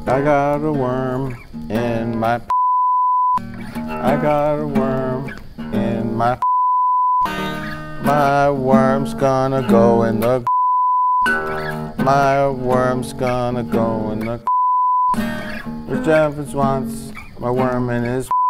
I got a worm in my. I got a worm in my. My worm's gonna go in the. My worm's gonna go in the. Rich Evans wants my worm in his.